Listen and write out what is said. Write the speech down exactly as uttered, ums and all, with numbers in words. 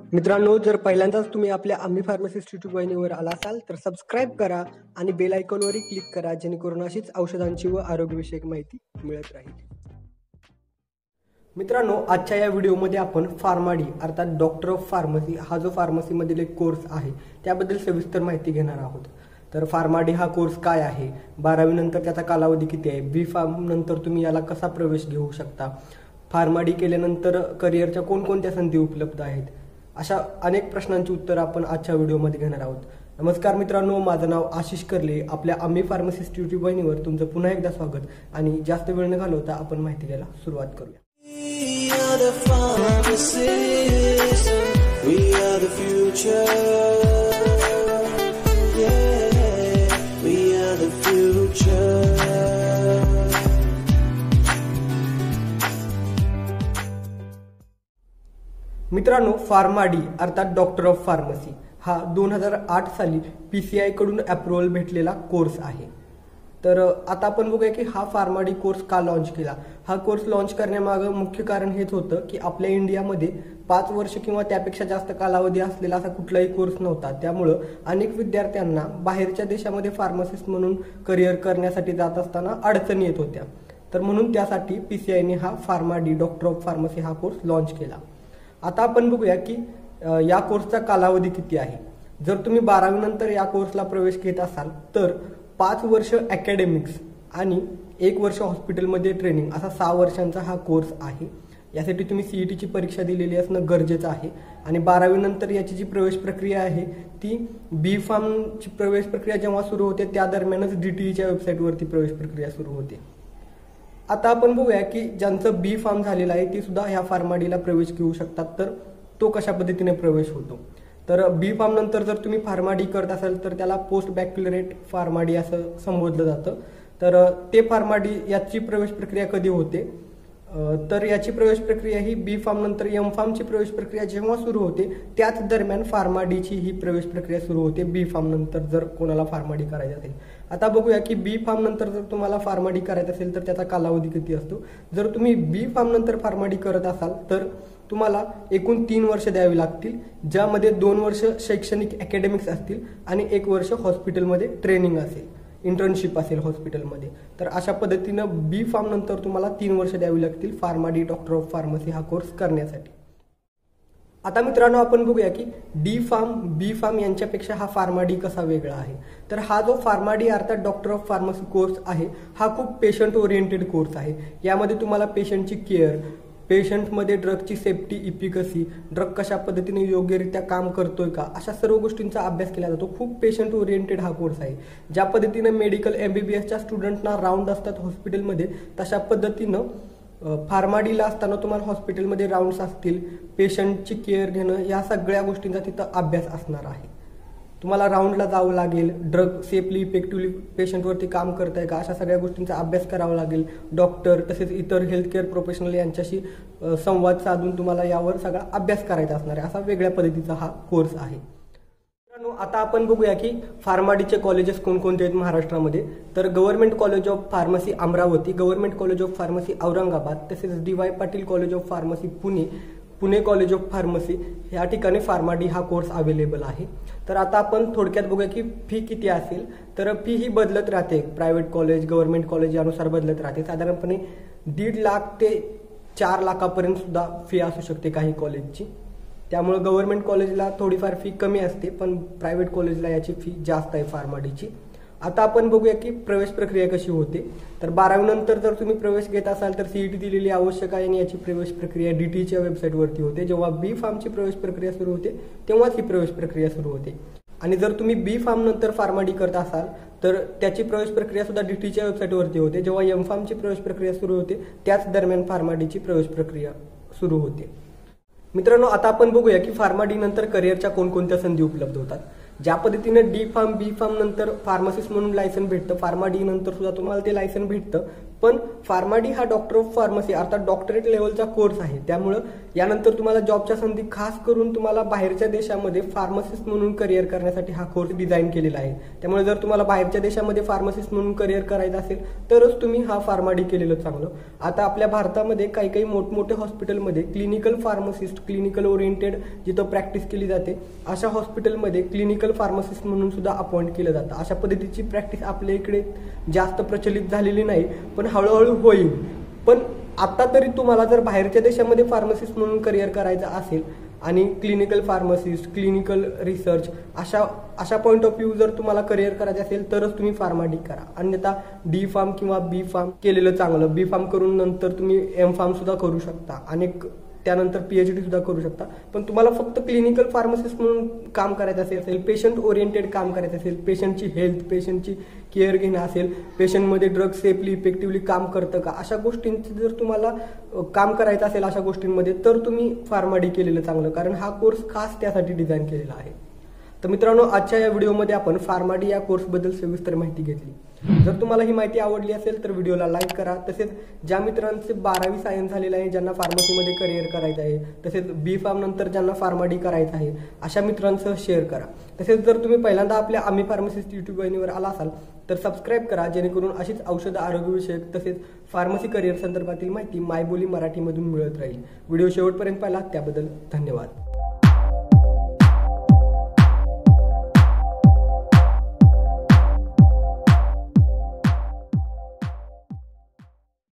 मित्रांनो, जर पहिल्यांदाच तुम्ही आपल्या आम्ही फार्मासिस्ट यूट्यूब वाहिनीवर आला असाल तर सबस्क्राईब करा आणि बेल आयकॉनवरही क्लिक करा, जेणेकरून अशीच औषधांची व आरोग्यविषयक माहिती मिळत राहील. मित्रांनो, आजच्या या व्हिडिओमध्ये आपण फार्माडी अर्थात डॉक्टर ऑफ फार्मसी हा जो फार्मसीमधील एक कोर्स आहे त्याबद्दल सविस्तर माहिती घेणार आहोत. तर फार्माडी हा कोर्स काय आहे, बारावी नंतर त्याचा कालावधी किती आहे, बी फार्म नंतर तुम्ही याला कसा प्रवेश घेऊ शकता, फार्माडी केल्यानंतर करिअरच्या कोणकोणत्या संधी उपलब्ध आहेत, अशा अनेक प्रश्नांची उत्तर आपण आजच्या व्हिडिओमध्ये घेणार आहोत. नमस्कार मित्रांनो, माझं नाव आशिष करले. आपल्या आम्ही फार्मासिस्ट यूट्यूब वाहिनीवर तुमचं पुन्हा एकदा स्वागत. आणि जास्त वेळ न घालवता आपण माहिती घ्यायला सुरुवात करूया. मित्रांनो, फार्माडी अर्थात डॉक्टर ऑफ फार्मसी हा दोन हजार आठ साली पीसीआय कडून अप्रुव्हल भेटलेला कोर्स आहे. तर आता आपण बघूया की हा फार्माडी कोर्स का लॉन्च केला. हा कोर्स लॉन्च करण्यामागं मुख्य कारण हेच होतं की आपल्या इंडियामध्ये पाच वर्ष किंवा त्यापेक्षा जास्त कालावधी असलेला असा कुठलाही कोर्स नव्हता. त्यामुळं अनेक विद्यार्थ्यांना बाहेरच्या देशामध्ये फार्मासिस्ट म्हणून करिअर करण्यासाठी जात असताना अडचणी येत होत्या. तर म्हणून त्यासाठी पीसीआयने हा फार्माडी डॉक्टर ऑफ फार्मसी हा कोर्स लॉन्च केला. आता आपण बघूया की या कोर्सचा कालावधी किती आहे. जर तुम्ही बारावी नंतर या कोर्सला प्रवेश घेत असाल तर पाच वर्ष अकॅडमिक्स आणि एक वर्ष हॉस्पिटलमध्ये ट्रेनिंग असा सहा वर्षांचा हा कोर्स आहे. यासाठी तुम्ही सीईटीची परीक्षा दिलेली असणं गरजेचं आहे. आणि बारावी नंतर याची जी प्रवेश प्रक्रिया आहे ती बी फार्मची प्रवेश प्रक्रिया जेव्हा सुरू होते त्या दरम्यानच डीटीईच्या वेबसाईटवरती प्रवेश प्रक्रिया सुरू होते. आता आपण बघूया की ज्यांचं बी फार्म झालेलं आहे ते सुद्धा ह्या फार्माडीला प्रवेश घेऊ शकतात. तर तो कशा पद्धतीने प्रवेश होतो. तर बी फार्म नंतर जर तुम्ही फार्माडी करत असाल तर त्याला पोस्ट बॅक्युलरेट फार्माडी असं संबोधलं जातं. तर ते फार्माडी याची प्रवेश प्रक्रिया कधी होते, तर याची प्रवेश प्रक्रिया ही बी फार्म नंतर एम फार्मची प्रवेश प्रक्रिया जेव्हा सुरू होते त्याच दरम्यान फार्माडीची ही प्रवेश प्रक्रिया सुरू होते बी फार्म नंतर जर कोणाला फार्माडी करायची असेल. आता बघूया की बी फार्म नंतर जर तुम्हाला फार्माडी करायचं असेल तर त्याचा कालावधी किती असतो. जर तुम्ही बी फार्म नंतर फार्माडी करत असाल तर तुम्हाला एकूण तीन वर्ष द्यावी लागतील, ज्यामध्ये दोन वर्ष शैक्षणिक अकॅडमिक्स असतील आणि एक वर्ष हॉस्पिटलमध्ये ट्रेनिंग असेल, इंटर्नशिप असेल हॉस्पिटलमध्ये. तर अशा पद्धतीनं बी फार्म नंतर तुम्हाला तीन वर्ष द्यावी लागतील फार्माडी डॉक्टर ऑफ फार्मसी हा कोर्स करण्यासाठी. आता मित्रांनो, आपण बघूया की डी फार्म बी फार्म यांच्यापेक्षा हा फार्माडी कसा वेगळा आहे. तर हा जो फार्माडी अर्थात डॉक्टर ऑफ फार्मसी कोर्स आहे हा खूप पेशंट ओरिएंटेड कोर्स आहे. यामध्ये तुम्हाला पेशंटची केअर, पेशंटमध्ये ड्रगची सेफ्टी, इफिकसी, ड्रग कशा पद्धतीने योग्यरित्या काम करतोय का, अशा सर्व गोष्टींचा अभ्यास केला जातो. खूप पेशंट ओरिएंटेड हा कोर्स आहे. ज्या पद्धतीने मेडिकल एमबीबीएसच्या स्टुडंटना राऊंड असतात हॉस्पिटलमध्ये तशा पद्धतीनं फार्माडीला असताना तुम्हाला हॉस्पिटलमध्ये राऊंड्स असतील, पेशंटची केअर घेणं, या सगळ्या गोष्टींचा तिथं अभ्यास असणार आहे. तुम्हाला राऊंडला जावं लागेल, ड्रग सेफली इफेक्टिव्हली पेशंटवरती काम करताय का अशा सगळ्या गोष्टींचा अभ्यास करावा लागेल. डॉक्टर तसेच इतर हेल्थकेअर प्रोफेशनल यांच्याशी संवाद साधून तुम्हाला यावर सगळा अभ्यास करायचा असणार आहे. असा वेगळ्या पद्धतीचा हा कोर्स आहे. मित्रांनो, आता आपण बघूया की फार्माडीचे कॉलेजेस कोणकोणते आहेत महाराष्ट्रामध्ये. तर government college of pharmacy Amravati, government college of pharmacy Aurangabad, तसेच D Y Patil college of pharmacy Pune, Pune college of pharmacy या ठिकाणी फार्माडी हा कोर्स अवेलेबल आहे. तर आता आपण थोडक्यात बघूया की फी किती असेल. तर फी ही बदलत राहते, प्रायव्हेट कॉलेज गव्हर्नमेंट कॉलेज यानुसार बदलत राहते. साधारणपणे दीड लाख ते चार लाखापर्यंत सुद्धा फी असू शकते काही कॉलेजची. त्यामुळे गव्हर्नमेंट कॉलेजला थोडीफार फी कमी असते, पण प्रायव्हेट कॉलेजला याची फी जास्त आहे फार्माडीची. आता आपण बघूया की प्रवेश प्रक्रिया कशी होते. तर बारावी नंतर जर तुम्ही प्रवेश घेत असाल तर सीईटी दिलेली आवश्यक आहे आणि याची प्रवेश प्रक्रिया डीटीच्या वेबसाईटवरती होते. जेव्हा बी फार्मची प्रवेश प्रक्रिया सुरू होते तेव्हाच ही प्रवेश प्रक्रिया सुरू होते. आणि जर तुम्ही बी फार्म नंतर फार्माडी करत असाल तर त्याची प्रवेश प्रक्रिया सुद्धा डीटीच्या वेबसाईटवरती होते. जेव्हा एम फार्मची प्रवेश प्रक्रिया सुरू होते त्याच दरम्यान फार्माडीची प्रवेश प्रक्रिया सुरू होते. मित्रांनो, आता आपण बघूया की फार्माडी नंतर करिअरच्या कोणकोणत्या संधी उपलब्ध होतात. ज्या पद्धतीने डी फार्म बी फार्म नंतर फार्मसिस्ट म्हणून लायसन भेटतं, फार्माडी नंतर सुद्धा तुम्हाला ते लायसन भेटतं. पण फार्माडी हा डॉक्टर ऑफ फार्मसी अर्थात डॉक्टरेट लेवलचा कोर्स आहे, त्यामुळं यानंतर तुम्हाला जॉबच्या संधी खास करून तुम्हाला बाहेरच्या देशामध्ये फार्मसिस्ट म्हणून करिअर करण्यासाठी हा कोर्स डिझाईन केलेला आहे। त्यामुळे जर तुम्हाला बाहेरच्या देशामध्ये फार्मसिस्ट म्हणून करिअर करायचं असेल तरच तुम्ही हा फार्माडी केलेलं चांगलं। आता आपल्या भारतामध्ये काही काही मोठमोठे हॉस्पिटलमध्ये क्लिनिकल फार्मसिस्ट, क्लिनिकल ओरिएंटेड जिथं प्रॅक्टिस केली जाते अशा हॉस्पिटलमध्ये क्लिनिकल फार्मसिस्ट म्हणून सुद्धा अपॉइंट केलं जातं। अशा पद्धतीची प्रॅक्टिस आपल्या इकडे जास्त प्रचलित झालेली नाही, पण हळूहळू होईल। पण आता तरी तुम्हाला जर बाहेरच्या देशामध्ये फार्मसिस्ट म्हणून करिअर करायचं असेल आणि क्लिनिकल फार्मसिस्ट, क्लिनिकल रिसर्च अशा अशा पॉईंट ऑफ व्ह्यू जर तुम्हाला करिअर करायचं असेल तरच तुम्ही फार्माडी करा, अन्यथा डी फार्म किंवा बी फार्म केलेलं चांगलं। बी फार्म करून नंतर तुम्ही एम फार्म सुद्धा करू शकता आणि त्यानंतर पीएचडी सुद्धा करू शकता। पण तुम्हाला फक्त क्लिनिकल फार्मसिस्ट म्हणून काम करायचं असेल, पेशंट ओरिएंटेड काम करायचं असेल, पेशंटची हेल्थ, पेशंटची केअर घेणं असेल, पेशंटमध्ये ड्रग सेफली इफेक्टिव्हली काम करतं का अशा गोष्टींचं जर तुम्हाला काम करायचं असेल अशा गोष्टींमध्ये तर तुम्ही फार्माडी केलेलं चांगलं, कारण हा कोर्स खास त्यासाठी डिझाईन केलेला आहे। तर मित्रांनो, आजच्या या व्हिडिओमध्ये आपण फार्माडी या कोर्सबद्दल सविस्तर माहिती घेतली। जर तुम्हाला ही माहिती आवडली असेल तर व्हिडिओला लाईक करा। तसेच ज्या मित्रांचे बारावी सायन्स झालेलं आहे, ज्यांना फार्मसीमध्ये करिअर करायचं आहे, तसेच बी फार्म नंतर ज्यांना फार्माडी करायचं आहे अशा मित्रांसह शेअर करा। तसेच जर तुम्ही पहिल्यांदा आपल्या आम्ही फार्मसिस्ट यूट्यूब वाहिनीवर आला असाल तर सबस्क्राईब करा, जेणेकरून अशीच औषध आरोग्यविषयक तसेच फार्मसी करिअर संदर्भातील माहिती मायबोली मराठीमधून मिळत राहील। व्हिडिओ शेवटपर्यंत पाहिला त्याबद्दल धन्यवाद।